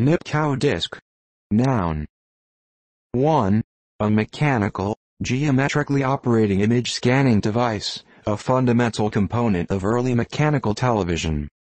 Nipkow disk. Noun. 1. A mechanical, geometrically operating image scanning device, a fundamental component of early mechanical television.